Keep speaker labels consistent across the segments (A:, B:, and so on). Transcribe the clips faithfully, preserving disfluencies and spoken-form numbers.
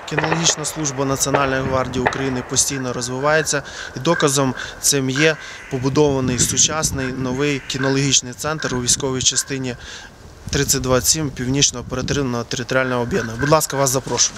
A: Кінологічна служба Національної гвардії України постійно розвивається, і доказом цим є побудований сучасний новий кінологічний центр у військовій частині тридцять двадцять сім Північного оперативного територіального об'єднання. Будь ласка, вас запрошую.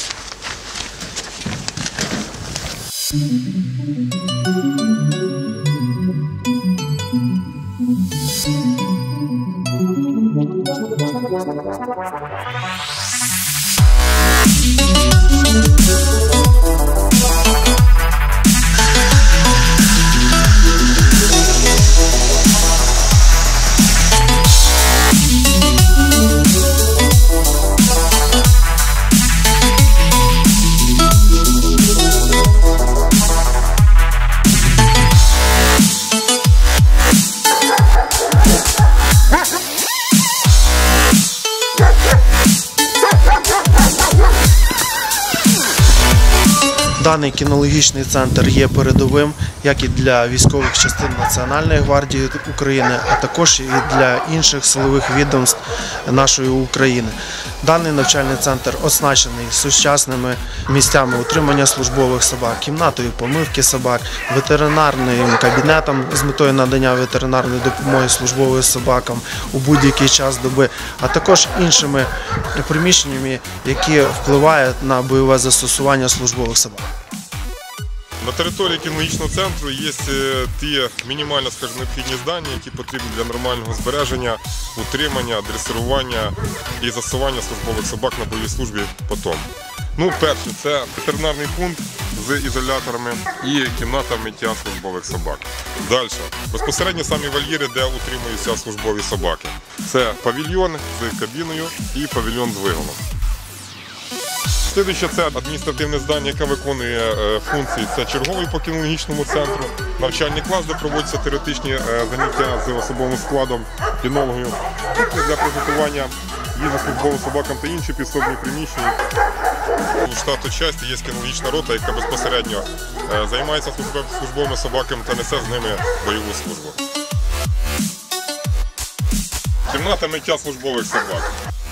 A: Даний кінологічний центр є передовим як і для військових частин Національної гвардії України, а також і для інших силових відомств нашої України. Даний навчальний центр оснащений сучасними місцями утримання службових собак, кімнатою помивки собак, ветеринарним кабінетом з метою надання ветеринарної допомоги службовим собакам у будь-який час доби, а також іншими приміщеннями, які впливають на бойове застосування службових собак.
B: На території кінологічного центру є ті мінімально, скажімо, необхідні здання, які потрібні для нормального збереження, утримання, дресирування і засування службових собак на бойовій службі потім. Ну, перше, це ветеринарний пункт з ізоляторами і кімната миття службових собак. Далі, безпосередньо самі вольєри, де утримуються службові собаки. Це павільйон з кабіною і павільйон з вигоном. Слідуюче – це адміністративне здання, яке виконує функції. Це черговий по кінологічному центру, навчальний клас, де проводяться теоретичні заняття з особовим складом, кінологію, для приготування їжі службовим собакам та інші підсобні приміщення. У штату частини є кінологічна рота, яка безпосередньо займається службовими собаками та несе з ними бойову службу. Кімната миття службових собак.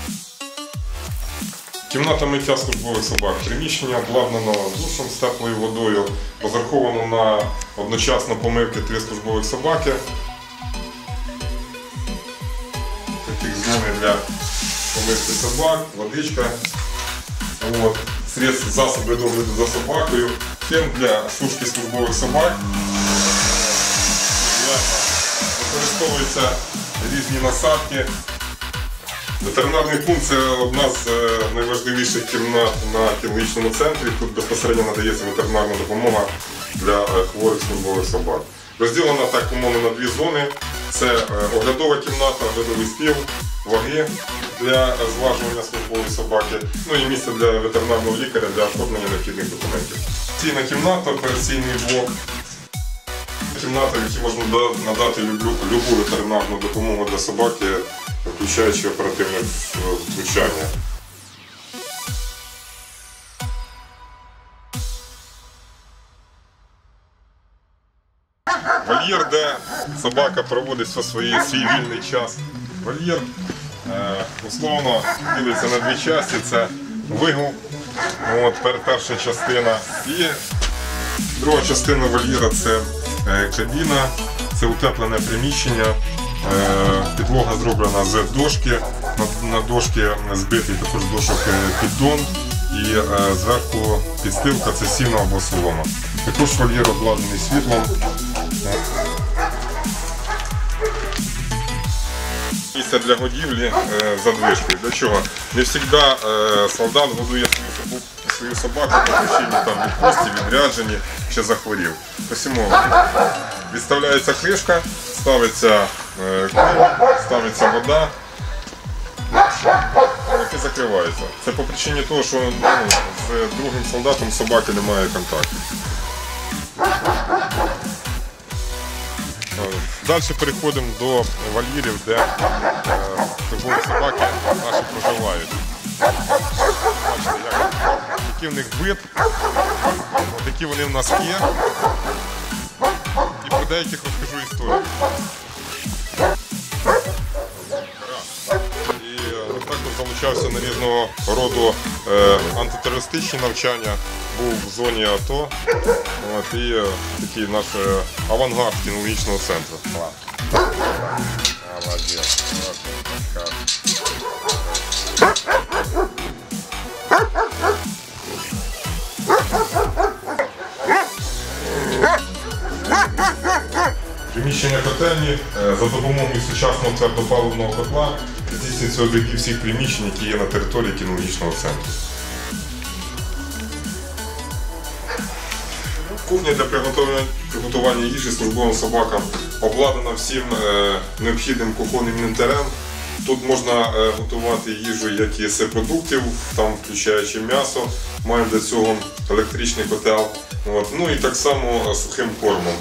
B: Кімната миття службових собак. Приміщення обладнано душем з теплою водою, розраховано на одночасно помивки три службових собаки. Таких зони для помивки собак, водичка, от, средств, засоби догляду за собакою, фен для сушки службових собак. Використовуються різні насадки. Ветеринарний пункт – це одна з найважливіших кімнат на кінологічному центрі. Тут безпосередньо надається ветеринарна допомога для хворих службових собак. Розділена так умовно на дві зони. Це оглядова кімната, оглядовий стіл, ваги для зважування службової собаки, ну і місце для ветеринарного лікаря для оформлення необхідних документів. Операційна кімната, операційний блок. Кімната, в якій можна надати любу ветеринарну допомогу для собаки, включаючи оперативне втручання. Вольєр, де собака проводить свій, свій вільний час. Вольєр е, условно ділиться на дві частини. Це вигул, от, перша частина, і друга частина вольєра – це е, кабіна, це утеплене приміщення. Підлога зроблена з дошки, на дошки збитий також дошок піддон і зверху підстилка – це сіно або солома. Також вольєр обладнаний світлом. Місце для годівлі задвижкою. Для чого? Не завжди солдат годує свою собаку по причині відпустці, відрядженні, чи захворів. Посімово відставляється кришка, ставиться кров, ставиться вода і закривається. Це по причині того, що ну, з другим солдатом собаки немає контакту. Далі переходимо до вольєрів, де службові собаки наші проживають. Бачите, який в них вид, які вони в нас є. І про деяких розкажу історію. І так залучався на різного роду е, антитерористичні навчання, був в зоні АТО. От, і е, такий наш е, авангард кінологічного центру. Молодець. Приміщення котельні е, за допомогою сучасного твердопаливного котла здійснюється обігрів всіх приміщень, які є на території кінологічного центру. Кухня для приготування, приготування їжі службовим собакам обладнана всім е, необхідним кухонним інвентарем. Тут можна е, готувати їжу як із продуктів, там включаючи м'ясо, маємо для цього електричний котел, от, ну і так само е, сухим кормом.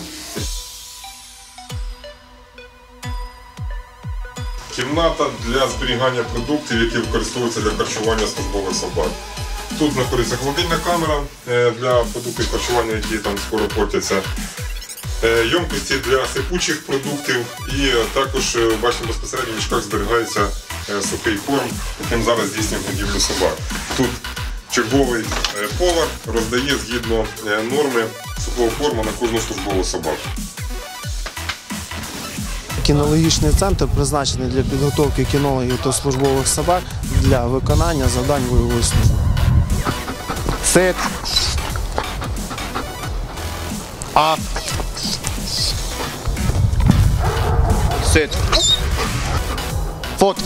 B: Кімната для зберігання продуктів, які використовуються для харчування службових собак. Тут знаходиться холодильна камера для продуктів харчування, які там скоро портяться. Ємкості для сипучих продуктів і також, бачимо, безпосередньо в мішках зберігається сухий корм, яким зараз здійснюємо годівлю собак. Тут черговий повар роздає згідно норми сухого корму на кожну службову собаку.
A: Кінологічний центр призначений для підготовки кінологів та службових собак для виконання завдань бойової служби.
C: Sit. Up. Sit. Foot.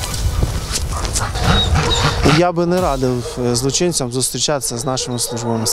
A: Я би не радив е, злочинцям зустрічатися з нашими службовими